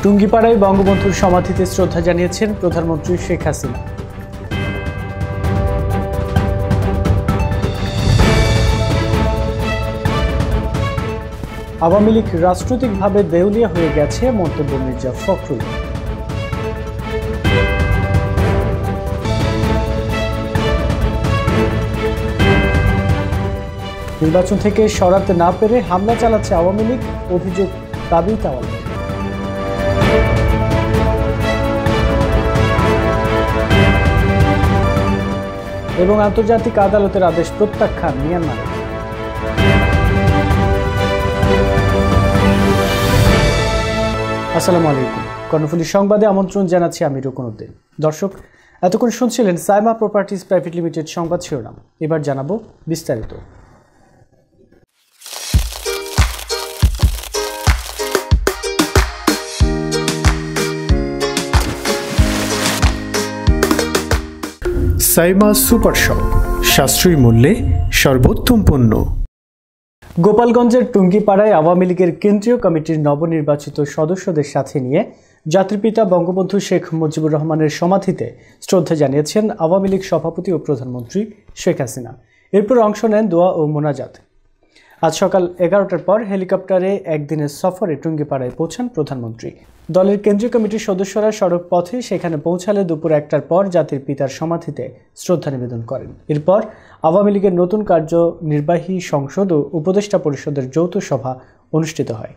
টুঙ্গিপাড়ায় বঙ্গবন্ধুর সমাধিতে শ্রদ্ধা জানিয়েছেন প্রধানমন্ত্রী শেখ হাসিনা। আওয়ামী লীগ রাজনৈতিকভাবে দেউলিয়া হয়ে গেছে, মন্তব্য মির্জা ফখরুল। নির্বাচন থেকে সরাতে না পেরে হামলা চালাচ্ছে আওয়ামী লীগ, অভিযোগ দাবি তাওয়ালের। এবং আন্তর্জাতিক আদালতের আদেশ প্রত্যাখ্যান মিয়ানমারের। আসসালামু আলাইকুম। কর্ণফুলী সংবাদে আমন্ত্রণ জানাচ্ছি আমি রুকনউদ্দিন। দর্শক, এতক্ষণ শুনছিলেন সাইমা প্রপার্টিজ প্রাইভেট লিমিটেড সংবাদ শিরোনাম। এবার জানাবো বিস্তারিত। সাইমা সুপার শপ, সাশ্রয়ী মূল্যে সর্বোত্তম পণ্য। গোপালগঞ্জের টুঙ্গিপাড়ায় আওয়ামী লীগের কেন্দ্রীয় কমিটির নবনির্বাচিত সদস্যদের সাথে নিয়ে জাতির বঙ্গবন্ধু শেখ মুজিবুর রহমানের সমাধিতে শ্রদ্ধা জানিয়েছেন আওয়ামী লীগ সভাপতি ও প্রধানমন্ত্রী শেখ হাসিনা। এরপর অংশ নেন দোয়া ও মোনাজাত। আজ সকাল 11টার পর হেলিকপ্টারে একদিনের সফরে টুঙ্গিপাড়ায় পৌঁছান প্রধানমন্ত্রী। দলের কেন্দ্রীয় কমিটির সদস্যরা সড়ক পথে সেখানে পৌঁছালে দুপুর 1টার পর জাতির পিতার সমাধিতে শ্রদ্ধা নিবেদন করেন। এরপর আওয়ামী লীগের নতুন কার্যনির্বাহী সংসদ ও উপদেষ্টা পরিষদের যৌথ সভা অনুষ্ঠিত হয়।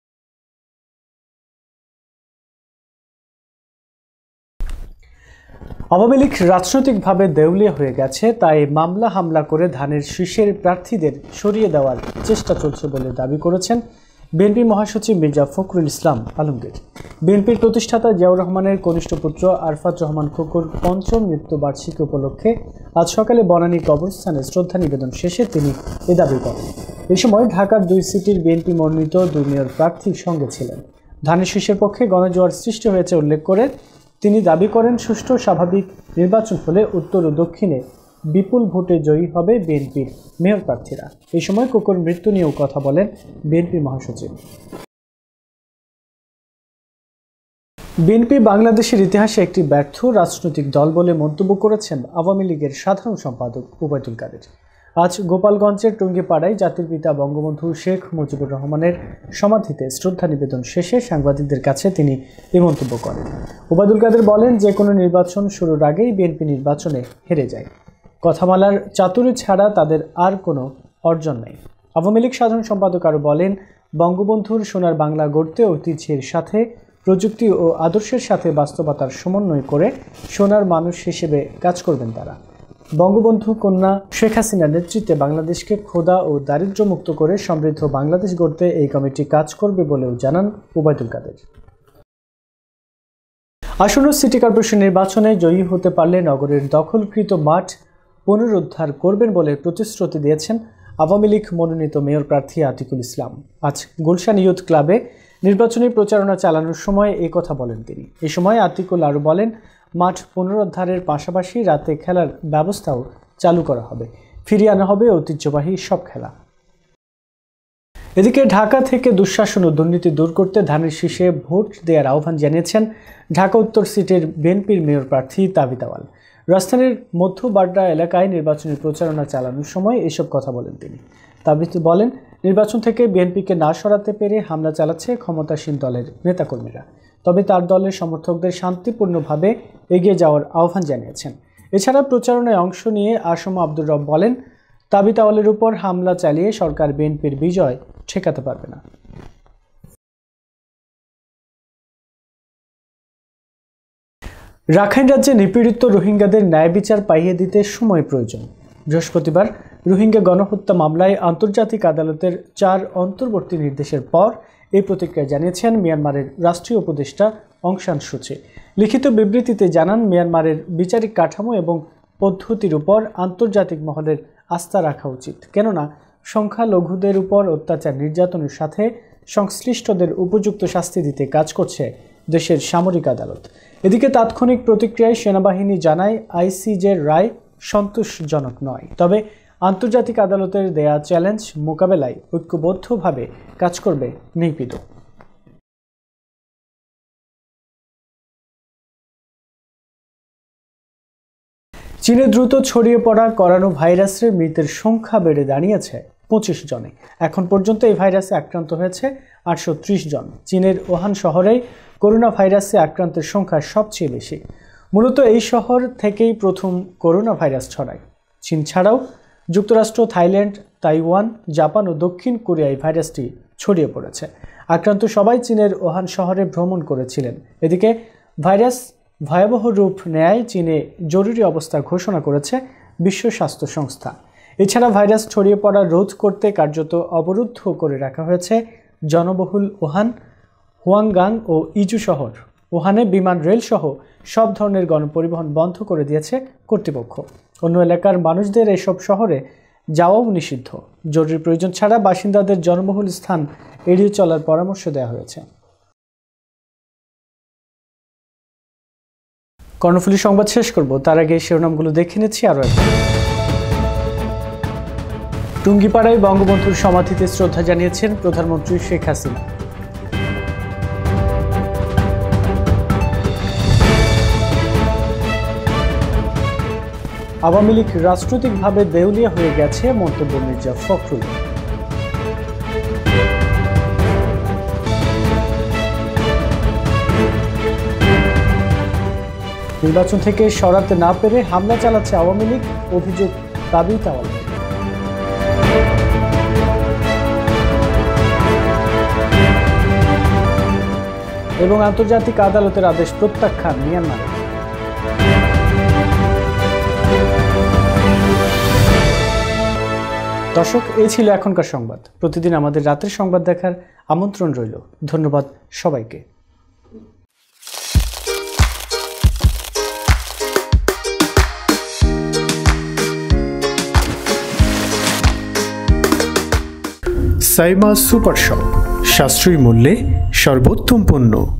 আওয়ামী লীগ রাজনৈতিকভাবে দেউলিয়া হয়ে গেছে, তাই মামলা হামলা করে ধানের শীষের প্রার্থীদের সরিয়ে দেওয়ার চেষ্টা চলছে বলে দাবি করেছেন বিএনপি মহাসচিব মির্জা ফখরুল ইসলাম আলমগীর। বিএনপির প্রতিষ্ঠাতা জিয়াউর রহমানের কনিষ্ঠ পুত্র আরফাত রহমান খোকর পঞ্চম মৃত্যুবার্ষিকী উপলক্ষে আজ সকালে বনানী কবরস্থানে শ্রদ্ধা নিবেদন শেষে তিনি এ দাবি করেন। এ সময় ঢাকার 2 সিটির বিএনপি মনোনীত 2 মেয়র প্রার্থীর সঙ্গে ছিলেন। ধানের শীষের পক্ষে গণজোয়ার সৃষ্টি হয়েছে উল্লেখ করে তিনি দাবি করেন, সুষ্ঠু স্বাভাবিক নির্বাচন হলে উত্তর ও দক্ষিণে বিপুল ভোটে জয়ী হবে বিএনপির মেয়র প্রার্থীরা। এই সময় কোকর মৃত্যু নিয়েও কথা বলেন বিএনপি মহাসচিব। বিএনপি বাংলাদেশের ইতিহাসে একটি ব্যর্থ রাজনৈতিক দল বলে মন্তব্য করেছেন আওয়ামী লীগের সাধারণ সম্পাদক ওবায়দুল কাদের। আজ গোপালগঞ্জের টুঙ্গিপাড়ায় জাতির পিতা বঙ্গবন্ধু শেখ মুজিবুর রহমানের সমাধিতে শ্রদ্ধা নিবেদন শেষে সাংবাদিকদের কাছে তিনি এই মন্তব্য করেন। ওবায়দুল কাদের বলেন, যে কোনো নির্বাচন শুরুর আগেই বিএনপি নির্বাচনে হেরে যায়। কথামালার চাতুরি ছাড়া তাদের আর কোনো অর্জন নেই। আওয়ামী লীগ সাধারণ সম্পাদক আরও বলেন, বঙ্গবন্ধুর সোনার বাংলা গড়তে ঐতিহ্যের সাথে প্রযুক্তি ও আদর্শের সাথে বাস্তবতার সমন্বয় করে সোনার মানুষ হিসেবে কাজ করবেন তারা। বঙ্গবন্ধু কন্যা শেখ হাসিনার নেতৃত্বে বাংলাদেশকে ক্ষুধা ও দারিদ্র্যমুক্ত করে সমৃদ্ধ বাংলাদেশ গড়তে এই কমিটি কাজ করবে বলেও জানান ওবায়দুল কাদের। আসন্ন সিটি কর্পোরেশন নির্বাচনে জয়ী হতে পারলে নগরের দখলকৃত মাঠ পুনরুদ্ধার করবেন বলে প্রতিশ্রুতি দিয়েছেন আওয়ামী লীগ মনোনীত মেয়র প্রার্থী আতিকুল ইসলাম। আজ গুলশান ইয়ুথ ক্লাবে নির্বাচনী প্রচারণা চালানোর সময় এই কথা বলেন তিনি। এ সময় আতিকুল আরও বলেন, মাঠ পুনরুদ্ধারের পাশাপাশি রাতে খেলার ব্যবস্থাও চালু করা হবে, ফিরিয়ে আনা হবে ঐতিহ্যবাহী সব খেলা। এদিকে ঢাকা থেকে দুঃশাসন ও দুর্নীতি দূর করতে ধানের শীষে ভোট দেওয়ার আহ্বান জানিয়েছেন ঢাকা উত্তর সিটির বিএনপির মেয়র প্রার্থী তাবি তাওয়াল। রাজধানীর মধ্য বাড্ডা এলাকায় নির্বাচনী প্রচারণা চালানোর সময় এসব কথা বলেন তিনি। তাবি বলেন, নির্বাচন থেকে বিএনপিকে না সরাতে পেরে হামলা চালাচ্ছে ক্ষমতাসীন দলের নেতাকর্মীরা। তবে তার দলের সমর্থকদের শান্তিপূর্ণভাবে এগিয়ে যাওয়ার আহ্বান জানিয়েছেন। এছাড়া প্রচারণায় অংশ নিয়ে আসম আব্দুর রব বলেন, তাবি তাওয়ালের উপর হামলা চালিয়ে সরকার বিএনপির বিজয় ঠেকাতে পারবে না। রাখাইন রাজ্যে নিপীড়িত রোহিঙ্গাদের ন্যায় বিচার পাইয়ে দিতে সময় প্রয়োজন। বৃহস্পতিবার রোহিঙ্গা গণহত্যা মামলায় আন্তর্জাতিক আদালতের 4 অন্তর্বর্তী নির্দেশের পর এই প্রতিক্রিয়া জানিয়েছেন মিয়ানমারের রাষ্ট্রীয় উপদেষ্টা অং সান সু চি। লিখিত বিবৃতিতে জানান, মিয়ানমারের বিচারিক কাঠামো এবং পদ্ধতির উপর আন্তর্জাতিক মহলের আস্থা রাখা উচিত, কেননা সংখ্যালঘুদের উপর অত্যাচার নির্যাতনের সাথে সংশ্লিষ্টদের উপযুক্ত শাস্তি দিতে কাজ করছে দেশের সামরিক আদালত। এদিকে তাৎক্ষণিক প্রতিক্রিয়ায় সেনাবাহিনী জানায়, আইসিজের রায় সন্তোষজনক নয়, তবে আন্তর্জাতিক আদালতের দেয়া চ্যালেঞ্জ মোকাবেলায় ঐক্যবদ্ধভাবে কাজ করবে নিপিড। চীনে দ্রুত ছড়িয়ে পড়া করোনা ভাইরাসের মৃতের সংখ্যা বেড়ে দাঁড়িয়েছে 25 জনে। এখন পর্যন্ত এই ভাইরাসে আক্রান্ত হয়েছে 830 জন। চীনের ওহান শহরেই করোনা ভাইরাসে আক্রান্তের সংখ্যা সবচেয়ে বেশি। মূলত এই শহর থেকেই প্রথম করোনা ভাইরাস ছড়ায়। চীন ছাড়াও যুক্তরাষ্ট্র, থাইল্যান্ড, তাইওয়ান, জাপান ও দক্ষিণ কোরিয়ায় ভাইরাসটি ছড়িয়ে পড়েছে। আক্রান্ত সবাই চীনের ওহান শহরে ভ্রমণ করেছিলেন। এদিকে ভাইরাস ভয়াবহ রূপ নেয় চীনে জরুরি অবস্থা ঘোষণা করেছে বিশ্ব স্বাস্থ্য সংস্থা। এছাড়া ভাইরাস ছড়িয়ে পড়া রোধ করতে কার্যত অবরুদ্ধ করে রাখা হয়েছে জনবহুল ওহান, হুয়াংগাং ও ইজু শহর। ওহানে বিমান, রেল সহ সব ধরনের গণপরিবহন বন্ধ করে দিয়েছে কর্তৃপক্ষ। অন্য এলাকার মানুষদের এসব শহরে যাওয়াও নিষিদ্ধ। জরুরি প্রয়োজন ছাড়া বাসিন্দাদের জনবহুল স্থান এড়িয়ে চলার পরামর্শ দেওয়া হয়েছে। কর্ণফুলী সংবাদ শেষ করব, তার আগে শিরোনামগুলো দেখে নিচ্ছি আরও একবার। টুঙ্গিপাড়ায় বঙ্গবন্ধুর সমাধিতে শ্রদ্ধা জানিয়েছেন প্রধানমন্ত্রী শেখ হাসিনা। আওয়ামী লীগ রাজনৈতিকভাবে দেউলিয়া হয়ে গেছে, মন্তব্য মির্জা ফখরুল। নির্বাচন থেকে সরাতে না পেরে হামলা চালাচ্ছে আওয়ামী লীগ, অভিযোগ তাবিথ আওয়ামী লীগ। এবং আন্তর্জাতিক আদালতের আদেশ প্রত্যাখ্যান মিয়ানমারে। দর্শক, এই ছিল এখনকার সংবাদ। প্রতিদিন আমাদের রাতের সংবাদ দেখার আমন্ত্রণ রইল। ধন্যবাদ সবাইকে। সাইমা সুপার শপ, সাশ্রয়ী মূল্যে সর্বোত্তম পণ্য।